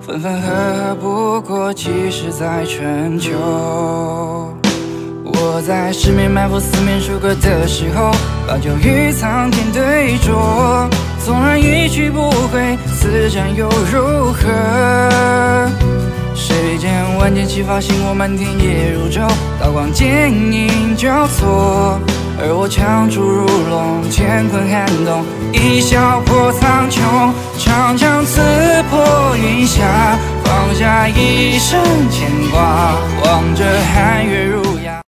分分合合不过几时在春秋。我在十面埋伏四面楚歌的时候，把酒与苍天对酌。纵然一去不回，此战又如何？谁见万箭齐发，星火满天夜如昼，刀光剑影交错。而我枪出如龙，乾坤撼动，一笑破苍穹。长枪刺破云霞，放下一生牵挂，望着寒月如